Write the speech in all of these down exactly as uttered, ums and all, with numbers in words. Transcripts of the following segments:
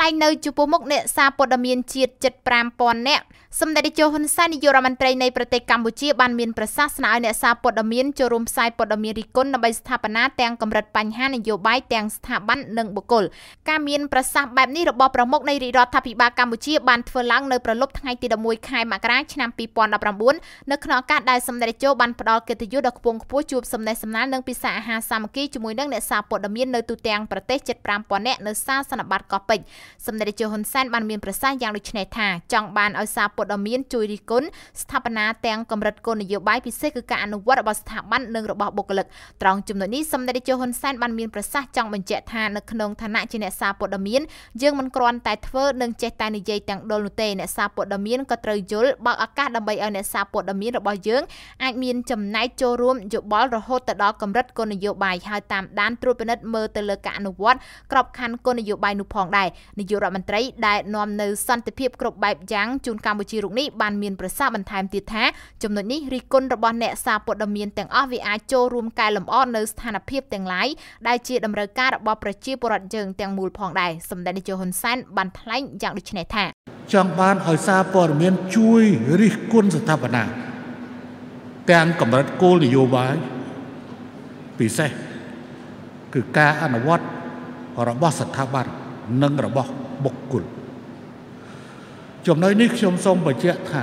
ងនៅចំពោះមុខអ្នកសារព័ត៌មានជាតិជិតប្រាំពាន់នាក់សម្ដេចតេជោហ៊ុនសែននាយករដ្ឋមន្ត្រីនៃប្រទេសកម្ពុជាបានមានប្រសាសន៍ស្នើឲ្យអ្នកសារព័ត៌មានចូលរួមផ្សាយព័ត៌មានរិះគន់ដើម្បីស្ថាបនាទាំងកម្រិតបញ្ហានយោបាយទាំងស្ថាប័ននិងបុគ្គលការមានប្រសាសន៍បែបនេះរបស់ប្រមុខនៃរាជរដ្ឋាភិបាលកម្ពុជាបានធ្វើឡើងនៅប្រលប់ថ្ងៃទីដប់មួយខែមករាឆ្នាំពីរពាន់ដប់ប្រាំបួននៅក្នុងឱកាសដែលសម្ដេចតេជោបានផ្ដល់កិត្តិយសដ៏ខ្ពង់ខ្ពស់ជួបសំណេះសំណាលនិងពិសាអាហារសាមគ្គីជាមួយនឹងអ្នកសារព័ត៌មាននៅទូទាំងប្រទេសជិតប្រាំពាន់នាក់នៅសាសនបត្រកោះពេជ្រសម្ដេចតេជោហ៊ុនសែនបានមានប្រសាសន៍យ៉ាងដូចនេះថាចង់បានឲ្យសារព័ត៌មានជួយរិះគន់ស្ថាបនាទាំងកម្រិតគោលនយោបាយពិសេសគឺការអនុវត្តរបស់ស្ថាប័ននិងរបស់បុគ្គលិកត្រង់ចំណុចនេះសម្ដេចតេជោហ៊ុនសែនបានមានប្រសាសន៍ចង់បញ្ជាក់ថានៅក្នុងឋានៈជាអ្នកសារព័ត៌មានយើងមិនគ្រាន់តែធ្វើនិងចេះតែនិយាយទាំងដុលនោះទេអ្នកសារព័ត៌មានក៏ត្រូវយល់បើកឱកាសដើម្បីឲ្យអ្នកសារព័ត៌មានរបស់យើងអាចមានចំណែកចូលរួមយោបល់រហូតទៅដល់កម្រិតគោលនយោបាយហើយតាមដានត្រួតពិនិត្យមើលទៅលើការអនុវត្តក្របខ័ណ្ឌគោលនយោបាយនោះផងដែរនាយករដ្ឋមន្ត្រីដែលនាំនៅសន្តិភាពគ្រប់បែបយ៉ាងជូនកម្ពុជារូបនេះបានមានប្រសាសន៍បន្ថែមទៀតថាចំណុចនេះរិះគន់របស់អ្នកសារព័ត៌មានទាំងអស់វាអាចចូលរួមកែលម្អនៅស្ថានភាពទាំងឡាយដែលជាតម្រូវការរបស់ប្រជាពលរដ្ឋយើងទាំងមូលផងដែរសម្ដេចតេជោហ៊ុនសែនបានថ្លែងយ៉ាងដូចនេះថាចង់បានឲ្យសារព័ត៌មានជួយរិះគន់ស្ថាបនាទាំងកម្រិតគោលនយោបាយពិសេសគឺការអនុវត្តរបស់ស្ថាប័ននិងរបស់បុគ្គលចំណុចនេះខ្ញុំសូមបញ្ជាក់ថា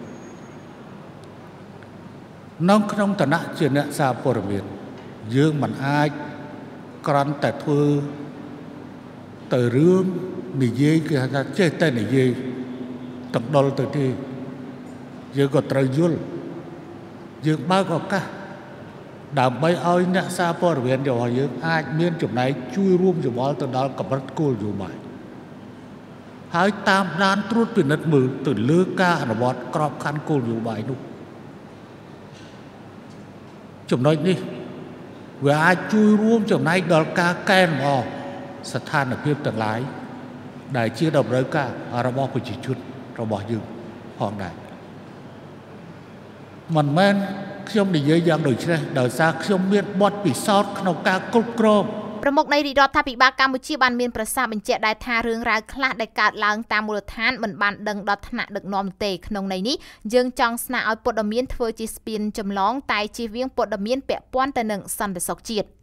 នៅក្នុងឋានៈជាអ្នកសារព័ត៌មានយើងមិនអាចគ្រាន់តែធ្វើទៅរឿងនិយាយគឺថាចេះតែនិយាយទាំងដុលទៅទេយើងក៏ត្រូវយល់យើងបើកឱកាសដើម្បីឲ្យអ្នកសារព័ត៌មានរបស់យើងអាចមានចំណែកជួយរួមយោបល់ទៅដល់កម្រិតគោលនយោបាយហើយតាមដានត្រួតពិនិត្យមើលទៅលើការអនុវត្តក្របខ័ណ្ឌគោលនយោបាយនោះចំណុចនេះវាអាចជួយរួមចំណែកដល់ការកែលម្អស្ថានភាពទាំងឡាយដែលជាតម្រូវការរបស់ប្រជាជនរបស់យើងផងដែរមិនមែនខ្ញុំនិយាយយ៉ាងដូចនេះដោយសារខ្ញុំមានបទពិសោធន៍ក្នុងការគ្រប់គ្រងប្រមុខនៃរាជរដ្ឋាភិបាលកម្ពុជាបានមានប្រសាសន៍បញ្ជាក់ដែរថារឿងរ៉ាវខ្លះដែលកើតឡើងតាមមូលដ្ឋានមិនបានដឹងដល់ថ្នាក់ដឹកនាំនោះទេក្នុងន័យនេះយើងចង់ស្នើឲ្យព័ត៌មានធ្វើជាស្ពានចម្លងតែជៀសវាងព័ត៌មានពាក់ព័ន្ធទៅនឹងសន្តិសុខជាតិ